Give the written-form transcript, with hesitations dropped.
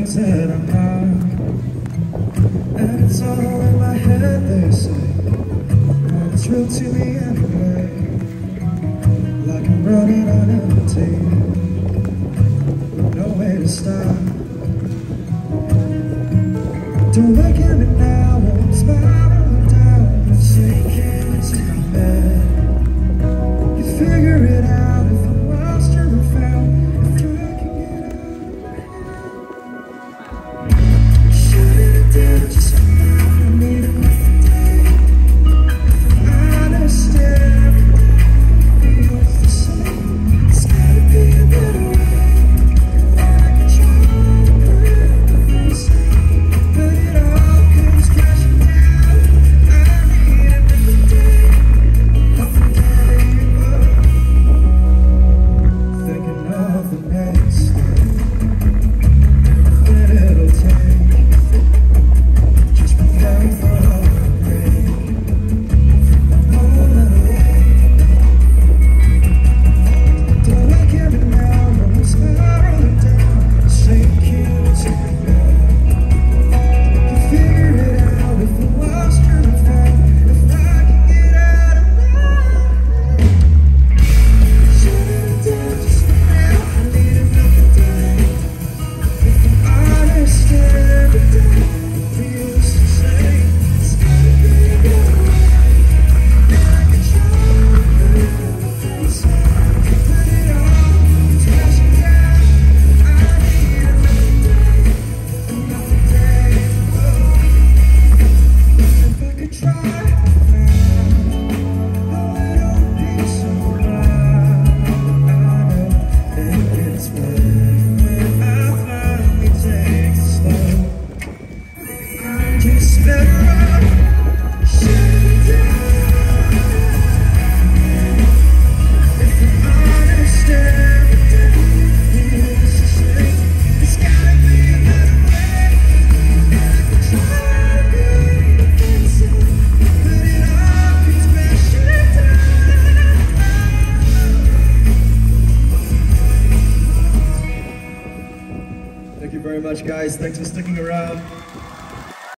things that I'm not, and it's all in my head, they say, and it's real to me anyway, like I'm running on empty, no way to stop. Don't look at me now, won't spiral down, sinking into my bed. You figure it out if I'm lost or I'm found, if I can get out of my head. Shut it down just for now, I need another day. If I'm honest, everything feels the same. It's gotta be a better way. I can try to prove the same, but it all comes crashing down. I need another day, another day. Thinking of the next thing that it'll take, just preparing for a break from the moment away. Don't look at me now, I'm spiraling down, sinking into my bed. Can figure it out if I'm lost or I'm found, if I can get out of my head. Shut it down just for now, I need another day. If I'm honest, every day feels the same. It's gotta be a better way. And I can try to prove the same, but it all comes crashing down. I need another day, another day. If I could try to find a little piece of mind, I know that it's when I finally take it slow. I'm just better off shutting down. If I'm honest, every day feels the same. It's gotta be a better way. And I can try to be defensive, but it all comes crashing down. Thank you very much, guys. Thanks for sticking around.